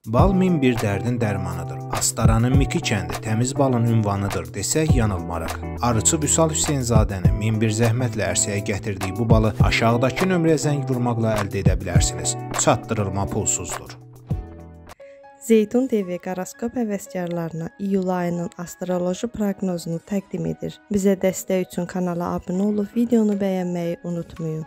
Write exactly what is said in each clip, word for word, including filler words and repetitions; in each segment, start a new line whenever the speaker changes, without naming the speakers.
Bal min bir dərdin dərmanıdır. Astaranın Miki kəndi təmiz balın ünvanıdır desək yanılmarıq. Arıçı Vüsal Hüseynzadənin min bir zəhmətlə ərsəyə gətirdiyi bu balı aşağıdakı nömrəyə zəng vurmaqla əldə edə bilərsiniz. Çatdırılma pulsuzdur.
Zeytun T V qoroskop həvəskarlarına iyul ayının astroloji proqnozunu təqdim edir. Bizə dəstək üçün kanala abunə olub videonu bəyənməyi unutmayın.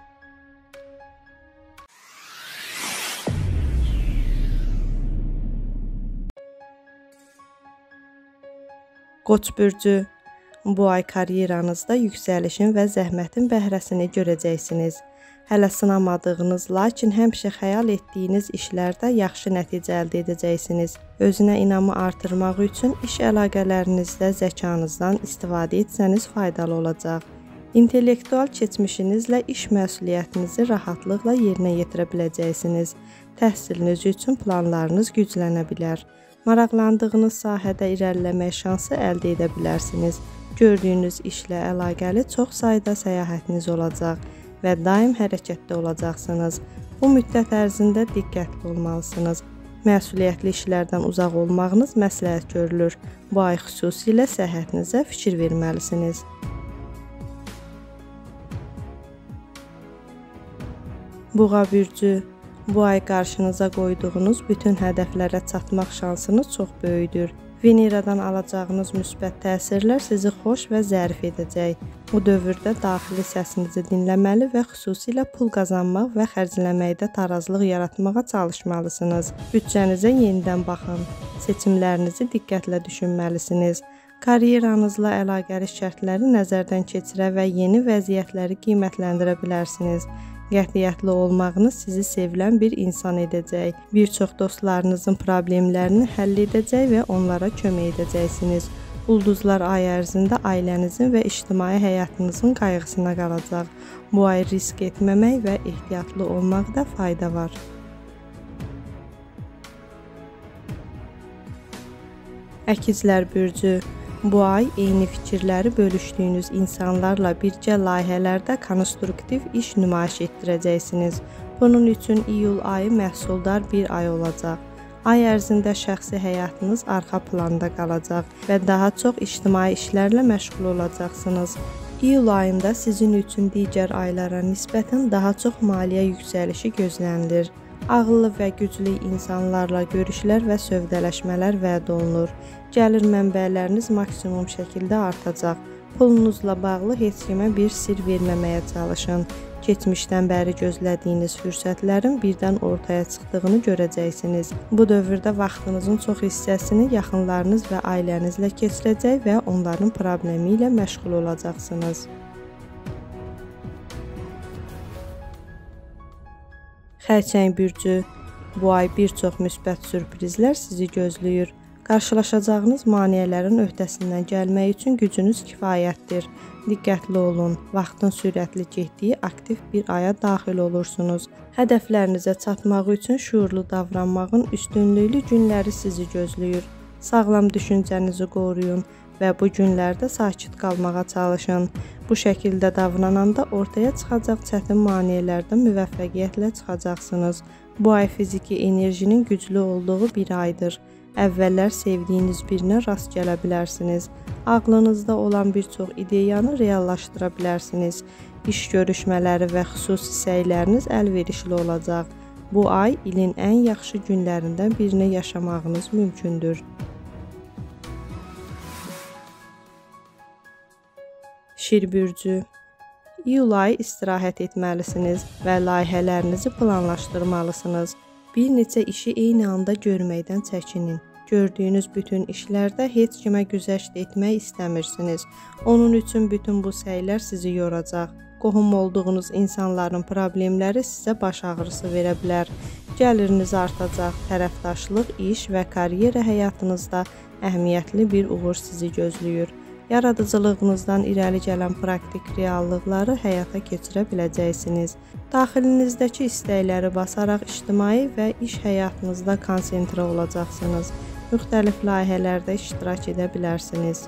Qoç bürcü, bu ay karyeranızda yüksəlişin və zəhmətin bəhrəsini görəcəksiniz. Hələ sınamadığınız, lakin həmişə xəyal etdiyiniz işlərdə yaxşı nəticə əldə edəcəksiniz. Özünə inamı artırmaq üçün iş əlaqələrinizdə zəkanızdan istifadə etsəniz faydalı olacaq. İntellektual keçmişinizlə iş məsuliyyətinizi rahatlıqla yerinə yetirə biləcəksiniz. Təhsiliniz üçün planlarınız güclənə bilər. Maraqlandığınız sahədə irəliləmək şansı əldə edə bilərsiniz. Gördüyünüz işlə əlaqəli çox sayda səyahətiniz olacaq və daim hərəkətdə olacaqsınız. Bu müddət ərzində diqqətli olmalısınız. Məsuliyyətli işlərdən uzaq olmağınız məsləhət görülür. Bu ay xüsusilə səhhətinizə fikir verməlisiniz. Buğa bürcü, bu ay qarşınıza qoyduğunuz bütün hədəflərə çatmaq şansınız çox böyükdür. Veneradan alacağınız müsbət təsirlər sizi xoş və zərif edəcək. Bu dövrdə daxili səsinizi dinləməli və xüsusilə pul qazanmaq və xərcləməkdə tarazlıq yaratmağa çalışmalısınız. Büdcənizə yenidən baxın. Seçimlərinizi diqqətlə düşünməlisiniz. Karyeranızla əlaqəli şərtləri nəzərdən keçirə və yeni vəziyyətləri qiymətləndirə bilərsiniz. Qətiyyətli olmağınız sizi sevilən bir insan edəcək. Bir çox dostlarınızın problemlərini həll edəcək və onlara kömək edəcəksiniz. Ulduzlar ay ərzində ailənizin və ictimai həyatınızın qayğısına qalacaq. Bu ay risk etməmək və ehtiyatlı olmaqda fayda var. Əkizlər bürcü, bu ay eyni fikirləri bölüşdüyünüz insanlarla birgə layihələrdə konstruktiv iş nümayiş etdirəcəksiniz. Bunun üçün iyul ayı məhsuldar bir ay olacaq. Ay ərzində şəxsi həyatınız arxa planda qalacaq və daha çox ictimai işlərlə məşğul olacaqsınız. İyul ayında sizin üçün digər aylara nisbətən daha çox maliyyə yüksəlişi gözlənilir. Ağıllı və güclü insanlarla görüşlər və sövdələşmələr vəd olunur. Gəlir mənbələriniz maksimum şəkildə artacaq. Pulunuzla bağlı heç kimə bir sir verməməyə çalışın. Keçmişdən bəri gözlədiyiniz fürsətlərin birdən ortaya çıxdığını görəcəksiniz. Bu dövrdə vaxtınızın çox hissəsini yaxınlarınız və ailənizlə keçirəcək və onların problemi ilə məşğul olacaqsınız. Xərçəng bürcü, bu ay bir çox müsbət sürprizlər sizi gözləyir. Qarşılaşacağınız maneələrin öhdəsindən gəlmək üçün gücünüz kifayətdir. Diqqətli olun, vaxtın sürətli getdiyi aktiv bir aya daxil olursunuz. Hədəflərinizə çatmaq üçün şuurlu davranmağın üstünlüklü günləri sizi gözləyir. Sağlam düşüncənizi qoruyun və bu günlərdə sakit qalmağa çalışın. Bu şəkildə davrananda ortaya çıxacaq çətin maneələrdən müvəffəqiyyətlə çıxacaqsınız. Bu ay fiziki enerjinin güclü olduğu bir aydır. Əvvəllər sevdiyiniz birinə rast gələ bilərsiniz. Ağlınızda olan bir çox ideyanı reallaşdıra bilərsiniz. İş görüşmələri və xüsusi səyləriniz əlverişli olacaq. Bu ay ilin ən yaxşı günlərindən birini yaşamağınız mümkündür. Şir bürcü, iyul ayı istirahət etməlisiniz və layihələrinizi planlaşdırmalısınız. Bir neçə işi eyni anda görməkdən çəkinin. Gördüyünüz bütün işlərdə heç kimə güzəşt etmək istəmirsiniz. Onun üçün bütün bu səylər sizi yoracaq. Qohum olduğunuz insanların problemləri sizə baş ağrısı verə bilər. Gəliriniz artacaq, tərəfdaşlıq, iş və karyera həyatınızda əhəmiyyətli bir uğur sizi gözləyir. Yaradıcılığınızdan irəli gələn praktik reallıqları həyata keçirə biləcəksiniz. Daxilinizdəki istəkləri basaraq ictimai və iş həyatınızda konsentrə olacaqsınız. Müxtəlif layihələrdə iştirak edə bilərsiniz.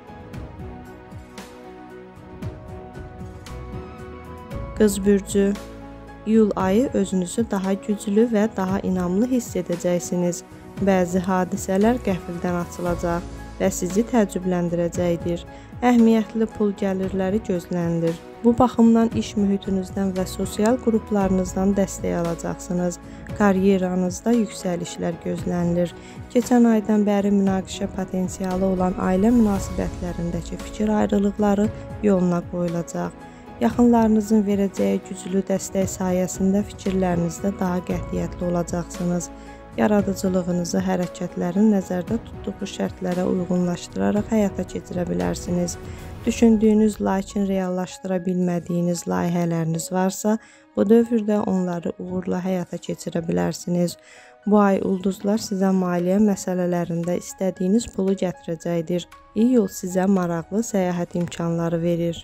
Qız bürcü, iyul ayı özünüzü daha güclü və daha inamlı hiss edəcəksiniz. Bəzi hadisələr qəfildən açılacaq və sizi təəccübləndirəcəkdir. Əhəmiyyətli pul gəlirləri gözlənilir. Bu baxımdan iş mühitinizdən və sosial qruplarınızdan dəstək alacaqsınız. Karyeranızda yüksəlişlər gözlənilir. Keçən aydan bəri münaqişə potensialı olan ailə münasibətlərindəki fikir ayrılıqları yoluna qoyulacaq. Yaxınlarınızın verəcəyi güclü dəstək sayəsində fikirlərinizdə daha qətiyyətli olacaqsınız. Yaradıcılığınızı hərəkətlərin nəzərdə tutduğu şərtlərə uyğunlaşdıraraq həyata keçirə bilərsiniz. Düşündüyünüz, lakin reallaşdıra bilmədiyiniz layihələriniz varsa, bu dövrdə onları uğurla həyata keçirə bilərsiniz. Bu ay ulduzlar sizə maliyyə məsələlərində istədiyiniz pulu gətirəcəkdir. İyul sizə maraqlı səyahət imkanları verir.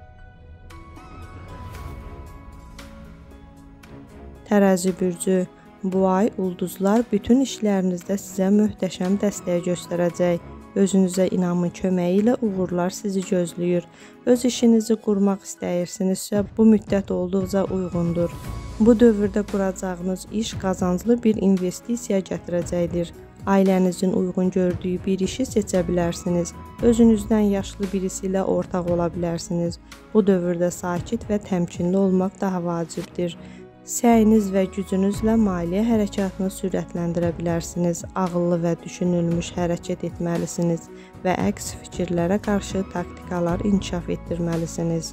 Tərəzi bürcü. Bu ay ulduzlar bütün işlərinizdə sizə möhtəşəm dəstək göstərəcək. Özünüzə inamın köməyi ilə uğurlar sizi gözləyir. Öz işinizi qurmaq istəyirsinizsə, bu müddət olduqca uyğundur. Bu dövrdə quracağınız iş qazanclı bir investisiya gətirəcəkdir. Ailənizin uyğun gördüyü bir işi seçə bilərsiniz. Özünüzdən yaşlı birisi ilə ortaq ola bilərsiniz. Bu dövrdə sakit və təmkinli olmaq daha vacibdir. Səyiniz və gücünüzlə maliyyə hərəkatını sürətləndirə bilərsiniz. Ağıllı və düşünülmüş hərəkət etməlisiniz və əks fikirlərə qarşı taktikalar inkişaf etdirməlisiniz.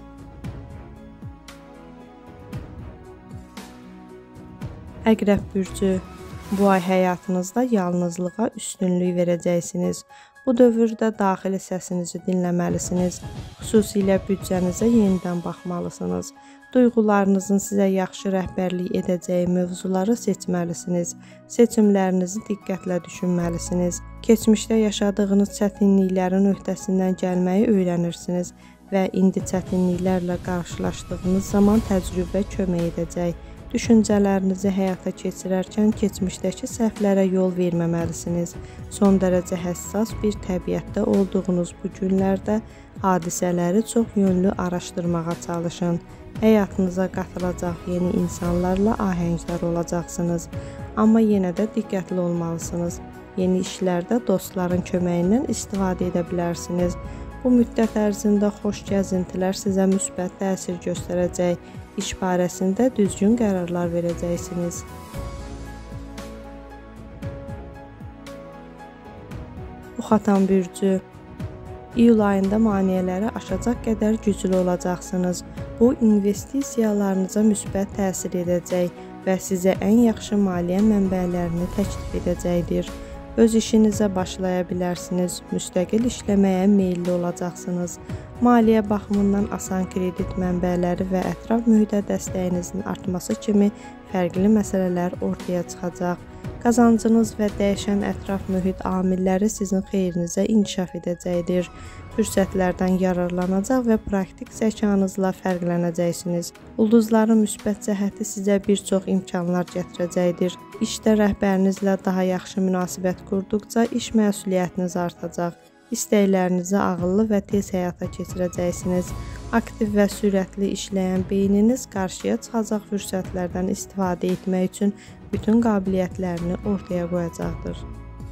Əqrəb bürcü. Bu ay həyatınızda yalnızlığa üstünlük verəcəksiniz. Bu dövrdə daxili səsinizi dinləməlisiniz. Xüsusilə büdcənizə yenidən baxmalısınız. Duyğularınızın sizə yaxşı rəhbərlik edəcəyi mövzuları seçməlisiniz. Seçimlərinizi diqqətlə düşünməlisiniz. Keçmişdə yaşadığınız çətinliklərin öhdəsindən gəlməyi öyrənirsiniz və indi çətinliklərlə qarşılaşdığınız zaman təcrübə kömək edəcək. Düşüncələrinizi həyata keçirərkən keçmişdəki səhvlərə yol verməməlisiniz. Son dərəcə həssas bir təbiətdə olduğunuz bu günlərdə hadisələri çox yönlü araşdırmağa çalışın. Həyatınıza qatılacaq yeni insanlarla ahəngdar olacaqsınız. Amma yenə də diqqətli olmalısınız. Yeni işlərdə dostların köməyindən istifadə edə bilərsiniz. Bu müddət ərzində xoş gəzintilər sizə müsbət təsir göstərəcək. İş barəsində düzgün qərarlar verəcəksiniz. Oxatan bürcü. İyul ayında maneələri aşacaq qədər güclü olacaqsınız. Bu, investisiyalarınıza müsbət təsir edəcək və sizə ən yaxşı maliyyə mənbələrini təklif edəcəkdir. Öz işinizə başlaya bilərsiniz, müstəqil işləməyə meyilli olacaqsınız. Maliyyə baxımından asan kredit mənbələri və ətraf mühitə dəstəyinizin artması kimi fərqli məsələlər ortaya çıxacaq. Qazancınız və dəyişən ətraf mühit amilləri sizin xeyrinizə inkişaf edəcəkdir. Fürsətlərdən yararlanacaq və praktik zəkanızla fərqlənəcəksiniz. Ulduzların müsbət cəhəti sizə bir çox imkanlar gətirəcəkdir. İşdə rəhbərinizlə daha yaxşı münasibət qurduqca iş məsuliyyətiniz artacaq. İstəklərinizi ağıllı və tez həyata keçirəcəksiniz. Aktiv və sürətli işləyən beyniniz qarşıya çıxacaq fürsətlərdən istifadə etmək üçün bütün qabiliyyətlərini ortaya qoyacaqdır.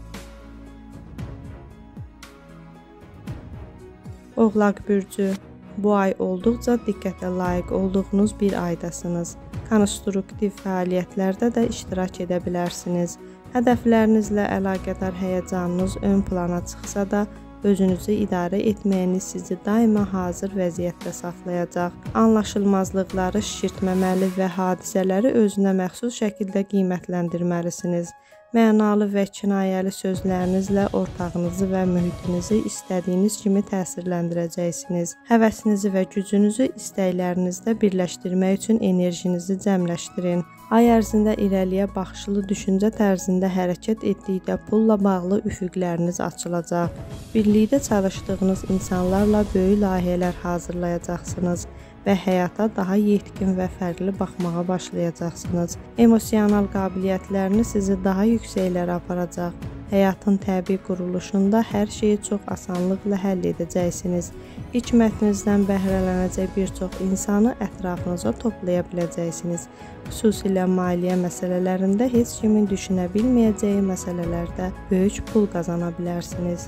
Oğlaq bürcü. Bu ay olduqca diqqətə layiq olduğunuz bir aydasınız. Konstruktiv fəaliyyətlərdə də iştirak edə bilərsiniz. Hədəflərinizlə əlaqədar həyəcanınız ön plana çıxsa da, özünüzü idarə etməyiniz sizi daima hazır vəziyyətdə saxlayacaq. Anlaşılmazlıqları şişirtməməli və hadisələri özünə məxsus şəkildə qiymətləndirməlisiniz. Mənalı və kinayəli sözlərinizlə ortağınızı və mühitinizi istədiyiniz kimi təsirləndirəcəksiniz. Həvəsinizi və gücünüzü istəklərinizdə birləşdirmək üçün enerjinizi cəmləşdirin. Ay ərzində irəliyə baxışlı düşüncə tərzində hərəkət etdikdə pulla bağlı üfüqləriniz açılacaq. Birlikdə çalışdığınız insanlarla böyük layihələr hazırlayacaqsınız və həyata daha yetkin və fərqli baxmağa başlayacaqsınız. Emosional qabiliyyətləriniz sizi daha yüksəklərə aparacaq. Həyatın təbii quruluşunda hər şeyi çox asanlıqla həll edəcəksiniz. İç mətninizdən bəhrələnəcək bir çox insanı ətrafınıza toplaya biləcəksiniz. Xüsusilə maliyyə məsələlərində heç kimin düşünə bilməyəcəyi məsələlərdə böyük pul qazana bilərsiniz.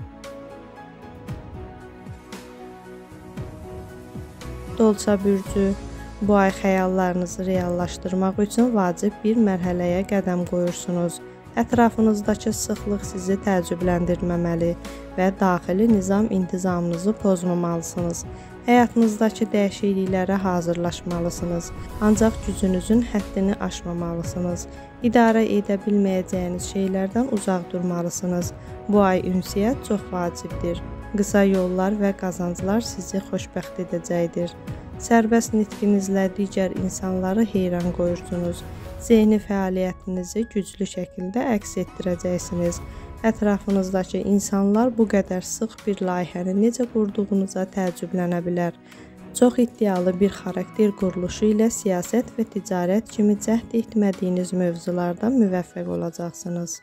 Dolça bürcü. Bu ay xəyallarınızı reallaşdırmaq üçün vacib bir mərhələyə qədəm qoyursunuz. Ətrafınızdakı sıxlıq sizi təəccübləndirməməli və daxili nizam-intizamınızı pozmamalısınız. Həyatınızdakı dəyişikliklərə hazırlaşmalısınız, ancaq gücünüzün həddini aşmamalısınız. İdarə edə bilməyəcəyiniz şeylərdən uzaq durmalısınız. Bu ay ünsiyyət çox vacibdir. Qısa yollar və qazanclar sizi xoşbəxt edəcəkdir. Sərbəst nitqinizlə digər insanları heyran qoyursunuz. Zehni fəaliyyətinizi güclü şəkildə əks etdirəcəksiniz. Ətrafınızdakı insanlar bu qədər sıx bir layihəni necə qurduğunuza təəccüblənə bilər. Çox iddialı bir xarakter quruluşu ilə siyasət və ticarət kimi cəhd etmədiyiniz mövzularda müvəffəq olacaqsınız.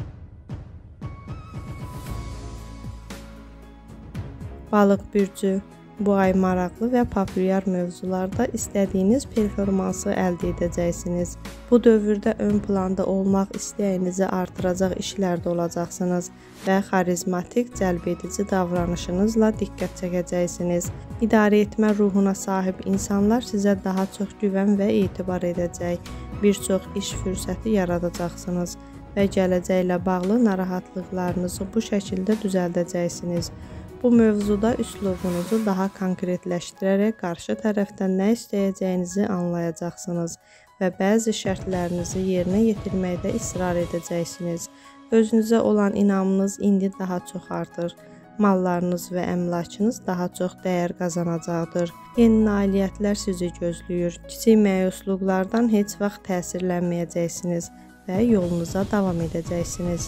Balıq bürcü. Bu ay maraqlı və populyar mövzularda istədiyiniz performansı əldə edəcəksiniz. Bu dövrdə ön planda olmaq istəyinizi artıracaq işlərdə olacaqsınız və xarizmatik, cəlbedici davranışınızla diqqət çəkəcəksiniz. İdarə etmə ruhuna sahib insanlar sizə daha çox güvən və etibar edəcək. Bir çox iş fürsəti yaradacaqsınız və gələcəklə bağlı narahatlıqlarınızı bu şəkildə düzəldəcəksiniz. Bu mövzuda üslubunuzu daha konkretləşdirərək qarşı tərəfdən nə istəyəcəyinizi anlayacaqsınız və bəzi şərtlərinizi yerinə yetirməkdə israr edəcəksiniz. Özünüzə olan inamınız indi daha çox artır. Mallarınız və əmlakınız daha çox dəyər qazanacaqdır. Yeni nailiyyətlər sizi gözləyir. Kiçik məyusluqlardan heç vaxt təsirlənməyəcəksiniz və yolunuza davam edəcəksiniz.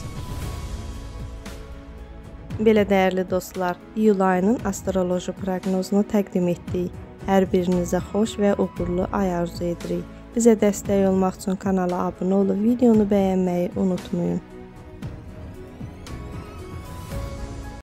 Belə dəyərli dostlar, iyul ayının astroloji proqnozunu təqdim etdik. Hər birinizə xoş və uğurlu ay arzu edirik. Bizə dəstək olmaq üçün kanala abunə olub videonu bəyənməyi unutmayın.